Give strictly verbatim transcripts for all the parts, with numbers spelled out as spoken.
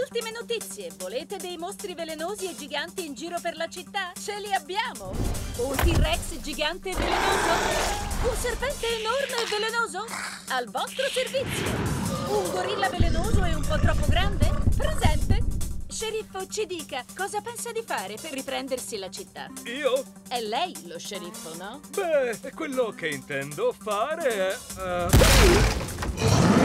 Ultime notizie. Volete dei mostri velenosi e giganti in giro per la città? Ce li abbiamo! Un T-Rex gigante e velenoso? Un serpente enorme e velenoso? Al vostro servizio! Un gorilla velenoso e un po' troppo grande? Presente! Sceriffo, ci dica, cosa pensa di fare per riprendersi la città? Io? È lei lo sceriffo, no? Beh, quello che intendo fare è... Uh...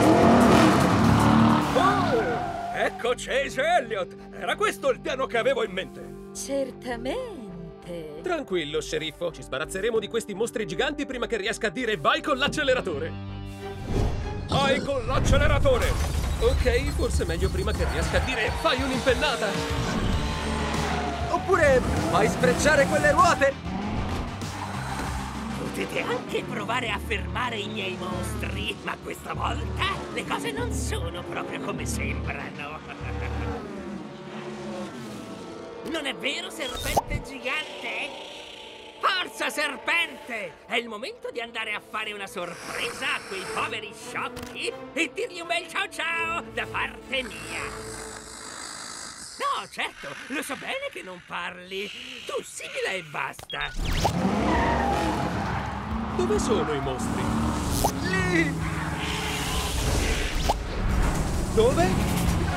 Oh! Ecco Chase Elliott! Era questo il piano che avevo in mente! Certamente! Tranquillo, sceriffo. Ci sbarazzeremo di questi mostri giganti prima che riesca a dire vai con l'acceleratore. Vai con l'acceleratore! Ok, forse meglio prima che riesca a dire fai un'impennata. Oppure fai sfrecciare quelle ruote! Potete anche provare a fermare i miei mostri, ma questa volta le cose non sono proprio come sembrano. Non è vero, serpente gigante? Forza, serpente! È il momento di andare a fare una sorpresa a quei poveri sciocchi e dirgli un bel ciao ciao da parte mia. No, certo, lo so bene che non parli. Tu sigla e basta. Dove sono i mostri? Lì! Dove?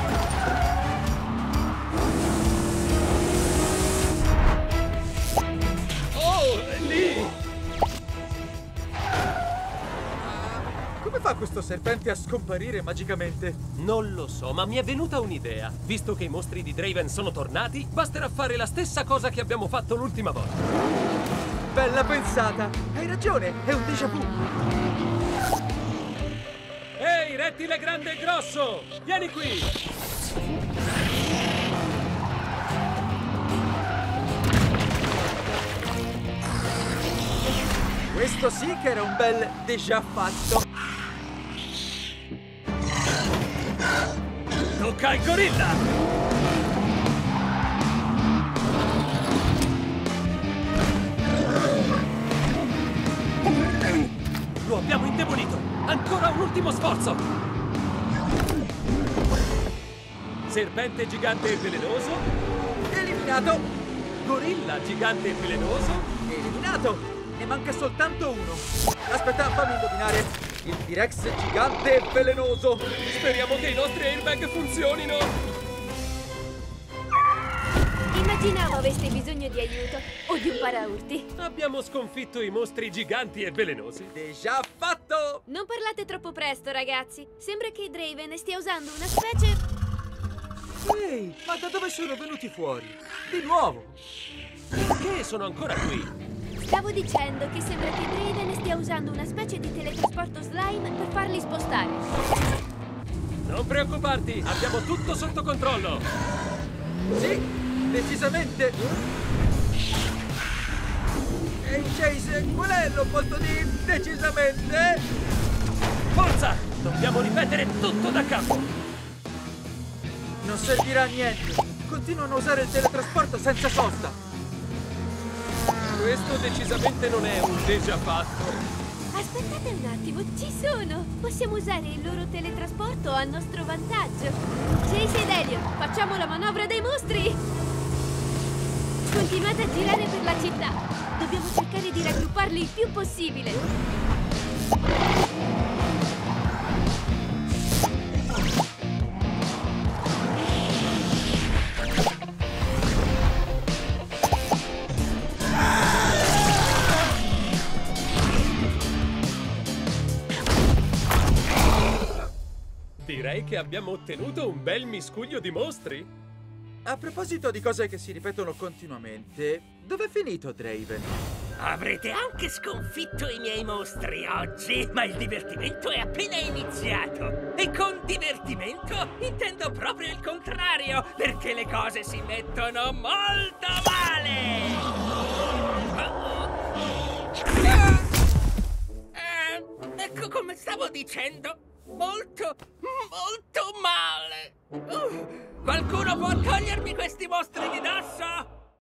Come fa questo serpente a scomparire magicamente? Non lo so, ma mi è venuta un'idea. Visto che i mostri di Draven sono tornati, basterà fare la stessa cosa che abbiamo fatto l'ultima volta. Bella pensata! Hai ragione, è un déjà vu! Ehi, rettile grande e grosso! Vieni qui! Questo sì che era un bel déjà fatto! Tocca al gorilla! Lo abbiamo indebolito! Ancora un ultimo sforzo! Serpente gigante e velenoso? Eliminato! Gorilla gigante e velenoso? Eliminato! Ne manca soltanto uno! Aspetta, fammi indovinare! Il T-Rex gigante e velenoso! Speriamo che i nostri airbag funzionino! Immaginavo aveste bisogno di aiuto o di un paraurti. Abbiamo sconfitto i mostri giganti e velenosi. Déjà fatto! Non parlate troppo presto, ragazzi. Sembra che Draven stia usando una specie... Ehi, ma da dove sono venuti fuori? Di nuovo! Perché sono ancora qui? Stavo dicendo che sembra che Draven stia usando una specie di teletrasporto slime per farli spostare. Non preoccuparti, abbiamo tutto sotto controllo. Sì, decisamente! Ehi, Chase, qual è l'opposto di decisamente? Forza! Dobbiamo ripetere tutto da capo. Non servirà a niente. Continuano a usare il teletrasporto senza sosta. Questo decisamente non è un déjà fatto. Aspettate un attimo, ci sono! Possiamo usare il loro teletrasporto a nostro vantaggio. Chase ed Elliot, facciamo la manovra dei mostri! Continuate a girare per la città. Dobbiamo cercare di raggrupparli il più possibile. Direi che abbiamo ottenuto un bel miscuglio di mostri. A proposito di cose che si ripetono continuamente, dov'è finito Draven? Avrete anche sconfitto i miei mostri oggi, ma il divertimento è appena iniziato. E con divertimento intendo proprio il contrario, perché le cose si mettono molto male! Eh, ecco come stavo dicendo, molto, molto male! Uh, qualcuno può togliermi questi mostri di dosso?